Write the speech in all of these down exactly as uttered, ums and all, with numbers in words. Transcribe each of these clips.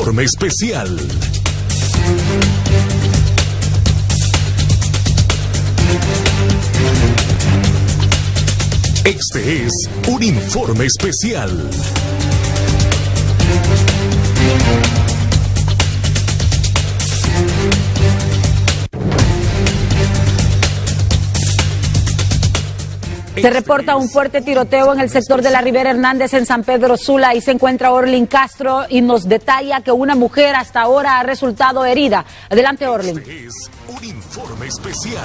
informe especial. Este es un informe especial. Se reporta un fuerte tiroteo en el sector de la Rivera Hernández en San Pedro Sula. Ahí se encuentra Orlin Castro y nos detalla que una mujer hasta ahora ha resultado herida. Adelante, Orlin. Este es un informe especial.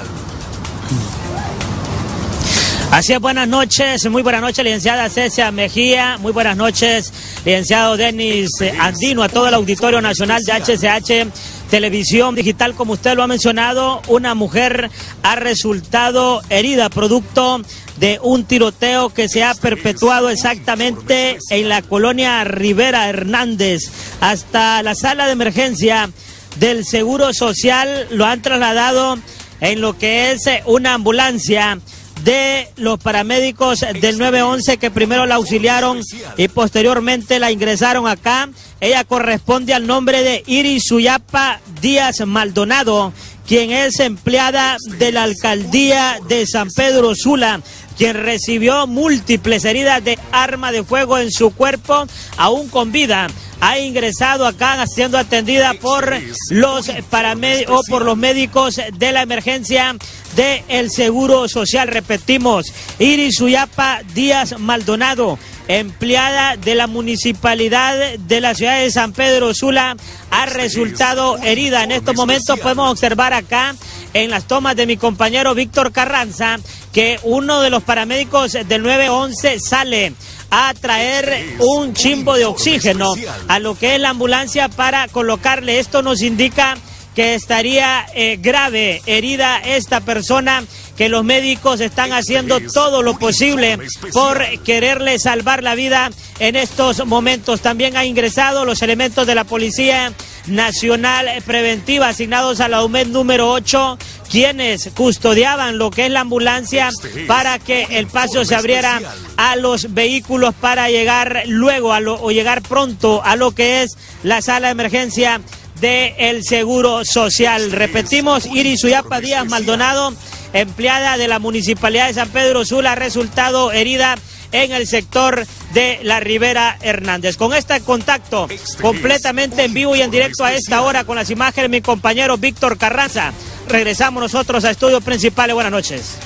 Así es, buenas noches, muy buenas noches, licenciada Cecia Mejía, muy buenas noches, licenciado Denis Andino, a todo el Auditorio Nacional de H C H Televisión Digital. Como usted lo ha mencionado, una mujer ha resultado herida producto de un tiroteo que se ha perpetuado exactamente en la colonia Rivera Hernández. Hasta la sala de emergencia del Seguro Social lo han trasladado en lo que es una ambulancia de los paramédicos del nueve once que primero la auxiliaron y posteriormente la ingresaron acá. Ella corresponde al nombre de Iris Suyapa Díaz Maldonado, quien es empleada de la alcaldía de San Pedro Sula, quien recibió múltiples heridas de arma de fuego en su cuerpo, aún con vida. Ha ingresado acá siendo atendida por los paramédicos o por los médicos de la emergencia del Seguro Social. Repetimos, Iris Suyapa Díaz Maldonado, empleada de la municipalidad de la ciudad de San Pedro Sula, ha resultado herida. En estos momentos podemos observar acá en las tomas de mi compañero Víctor Carranza que uno de los paramédicos del nueve once sale a traer un chimbo de oxígeno a lo que es la ambulancia para colocarle. Esto nos indica que estaría eh, grave herida esta persona, que los médicos están haciendo todo lo posible por quererle salvar la vida en estos momentos. También ha ingresado los elementos de la Policía Nacional Preventiva asignados a la U M E D número ocho, quienes custodiaban lo que es la ambulancia para que el paso se abriera a los vehículos para llegar luego a lo, o llegar pronto a lo que es la sala de emergencia del Seguro Social. Repetimos, Iris Suyapa Díaz Maldonado, empleada de la Municipalidad de San Pedro Sula, ha resultado herida en el sector de la Rivera Hernández. Con este contacto completamente en vivo y en directo a esta hora con las imágenes de mi compañero Víctor Carranza, regresamos nosotros a estudios principales. Buenas noches.